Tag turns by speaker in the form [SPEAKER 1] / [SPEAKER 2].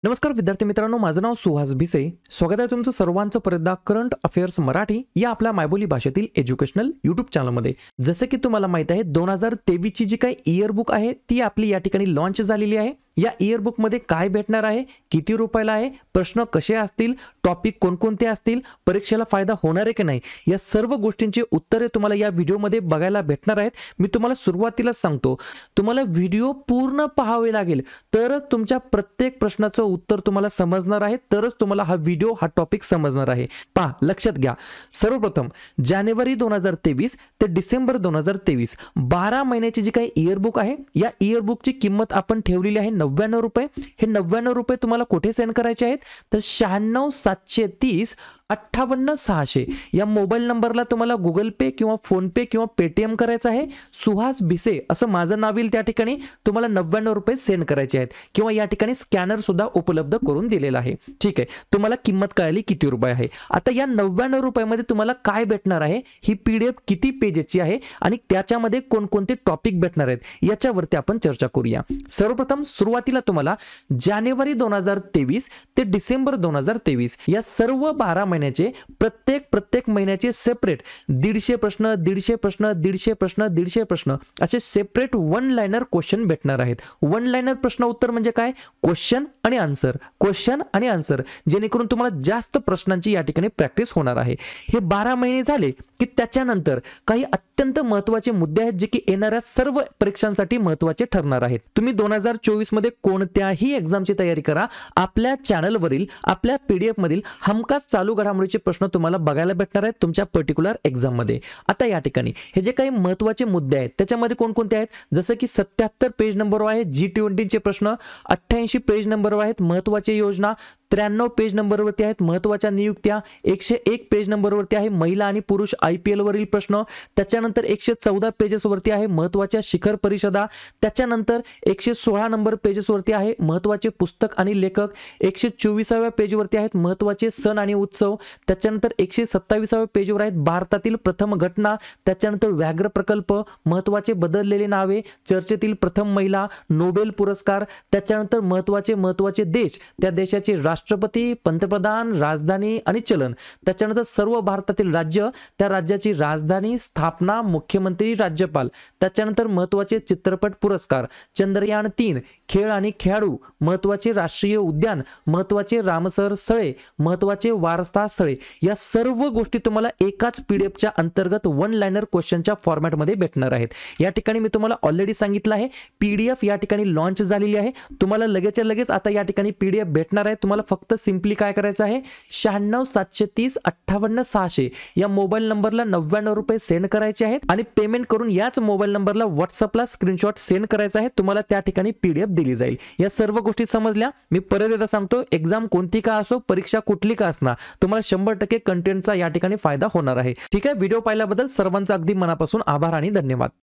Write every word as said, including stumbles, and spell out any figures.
[SPEAKER 1] नमस्कार विद्यार्थी मित्रांनो, माझं नाव सुहास भिसे. स्वागत आहे तुमचं सर्वांचं परत एकदा करंट अफेअर्स मराठी या आपल्या मायबोली भाषेतील एज्युकेशनल यूट्यूब चॅनलमध्ये. जसे की तुम्हाला माहित आहे, दोन हजार तेवीस ची जी काही इयर बुक आहे ती आपली या ठिकाणी लॉन्च झालेली आहे. या इयर बुक मध्ये काय भेटणार आहे, किती रुपयाला आहे, प्रश्न कसे असतील, टॉपिक कोणकोणते असतील, परीक्षेला फायदा होणार आहे की नाही, या सर्व गोष्टींची उत्तरे तुम्हाला या व्हिडिओमध्ये बघायला भेटणार आहेत. मी तुम्हाला सुरुवातीला सांगतो, तुम्हाला व्हिडिओ पूर्ण पाहावे लागेल तरच तुमच्या प्रत्येक प्रश्नाचं उत्तर तुम्हाला समजणार आहे, तरच तुम्हाला हा व्हिडिओ हा टॉपिक समजणार आहे. पहा, लक्षात घ्या. सर्वप्रथम जानेवारी दोन हजार तेवीस ते डिसेंबर दोन हजार तेवीस बारा महिन्याची जी काही इयर बुक आहे, या इयर बुकची किंमत आपण ठेवलेली आहे नव्याण्णव रुपये. हे नव्याण्णव रुपये तुम्हाला कुठे सेंड करायचे आहेत तर शहाण्णव सातशे तीस अठ्ठावन्न सहाशे या मोबाईल नंबरला तुम्हाला गुगल पे किंवा फोन पे किंवा पेटीएम करायचं आहे. सुहास भिसे असं माझं नाव येईल, त्या ठिकाणी तुम्हाला नव्याण्णव रुपये सेंड करायचे आहेत किंवा या ठिकाणी स्कॅनर सुद्धा उपलब्ध करून दिलेला आहे. ठीक आहे, तुम्हाला किंमत कळाली किती रुपये आहे. आता या नव्याण्णव रुपयामध्ये तुम्हाला काय भेटणार आहे, ही पीडीएफ किती पेजची आहे आणि त्याच्यामध्ये कोणकोणते टॉपिक भेटणार आहेत याच्यावरती आपण चर्चा करूया. सर्वप्रथम सुरुवातीला तुम्हाला जानेवारी दोन हजार तेवीस ते डिसेंबर दोन हजार तेवीस या सर्व बारा महिन्याचे प्रत्येक प्रत्येक महिन्याचे सेपरेट दीडशे प्रश्न दीडशे प्रश्न दीडशे प्रश्न दीडशे प्रश्न असे सेपरेट वन लाइनर क्वेश्चन भेटणार आहेत. वन लाइनर प्रश्न उत्तर म्हणजे काय, क्वेश्चन आणि आन्सर, क्वेश्चन आणि आन्सर, जेणेकरून तुम्हाला जास्त प्रश्नांची या ठिकाणी प्रॅक्टिस होणार आहे. हे बारा महिने झाले की त्याच्यानंतर काही अत्यंत महत्त्वाचे मुद्दे आहेत जे की येणाऱ्या सर्व परीक्षांसाठी महत्त्वाचे ठरणार आहेत. तुम्ही दोन हजार चोवीस मध्ये कोणत्याही एक्झामची तयारी करा, आपल्या चॅनलवरील आपल्या पीडीएफ मधील हमखास चालू घडामोडीचे प्रश्न तुम्हाला बघायला भेटणार आहेत तुमच्या पर्टिक्युलर एक्झाम मध्ये. आता या ठिकाणी हे जे काही महत्त्वाचे मुद्दे आहेत त्याच्यामध्ये कोणकोणते आहेत, जसं की सत्याहत्तर पेज नंबरवर आहे जी ट्वेंटी चे प्रश्न, अठ्ठ्याऐंशी पेज नंबरवर आहेत महत्त्वाचे योजना, त्र्याण्णव पेज नंबरवरती आहेत महत्त्वाच्या नियुक्त्या, एकशे एक पेज नंबरवरती आहे महिला आणि पुरुष आय पी एल वरील प्रश्न, त्याच्यानंतर एकशे चौदा पेजेस वरती आहे महत्त्वाच्या शिखर परिषदा, त्याच्यानंतर एकशे सोळा नंबर पेजेस वरती आहे महत्त्वाचे पुस्तक आणि लेखक, एकशे चोवीसाव्या पेजवरती आहेत महत्त्वाचे सण आणि उत्सव, त्याच्यानंतर एकशे सत्तावीसाव्या पेजवर आहेत भारतातील प्रथम घटना, त्याच्यानंतर व्याघ्र प्रकल्प, महत्त्वाचे बदललेले नावे, चर्चेतील प्रथम महिला, नोबेल पुरस्कार, त्याच्यानंतर महत्त्वाचे महत्त्वाचे देश, त्या देशाचे राष्ट्रपती, पंतप्रधान, राजधानी आणि चलन, त्याच्यानंतर सर्व भारतातील राज्य, त्या राज्याची राजधानी, स्थापना, मुख्यमंत्री, राज्यपाल, त्याच्यानंतर महत्त्वाचे चित्रपट पुरस्कार, चंद्रयान तीन, खेळ आणि खेळाडू, महत्त्वाचे राष्ट्रीय उद्यान, महत्त्वाचे रामसर स्थळे, महत्त्वाचे वारसा स्थळे, या सर्व गोष्टी तुम्हाला एकाच पीडीएफच्या अंतर्गत वन लाइनर क्वेश्चनच्या फॉर्मॅटमध्ये भेटणार आहेत. या ठिकाणी मी तुम्हाला ऑलरेडी सांगितलं आहे, पीडीएफ या ठिकाणी लॉन्च झालेली आहे. तुम्हाला लगेचच्या लगेच आता या ठिकाणी पीडीएफ भेटणार आहे. तुम्हाला फक्त सिंपली काय करायचं आहे, शहाण्णव सातशे तीस अठ्ठावन्न सहाशे या मोबाईल नंबरला नव्याण्णव रुपये सेंड करायचे आहेत आणि पेमेंट करून याच मोबाईल नंबरला व्हॉट्सअपला स्क्रीनशॉट सेंड करायचा आहे. तुम्हाला त्या ठिकाणी पीडीएफ दिली जाईल. या सर्व गोष्टी समजल्या. मी परत एकदा सांगतो, एक्झाम कोणती का असो, परीक्षा कुठली का असणार, तुम्हाला शंभर टक्के कंटेंटचा या ठिकाणी फायदा होणार आहे. ठीक आहे, व्हिडिओ पाहिल्याबद्दल सर्वांचा अगदी मनापासून आभार आणि धन्यवाद.